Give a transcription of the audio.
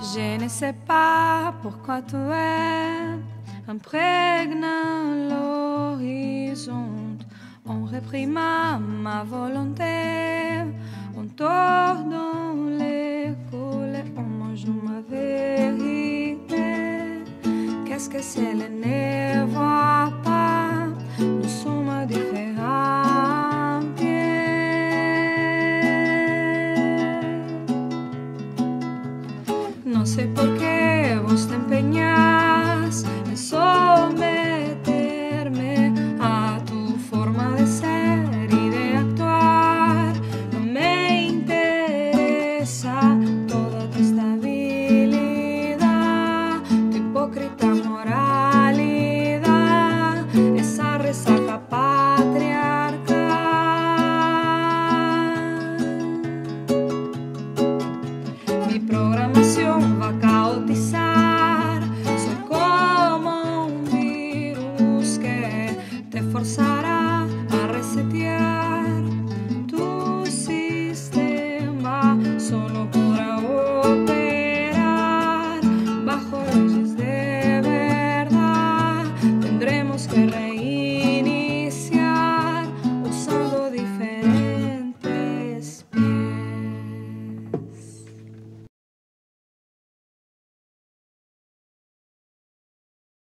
Je ne sais pas pourquoi tu es imprègne l'horizon. On réprima ma volonté, on tord dans les coulées, on mange ma vérité. Qu'est-ce que c'est le ne voit pas, nous sommes différents. No sé por qué vos te empeñas en someterme a tu forma de ser y de actuar. No me interesa toda tu estabilidad, tu hipócrita moralidad, esa resaca patriarcal. Mi programación va a caotizar, soy como un virus que te forzará a resetear.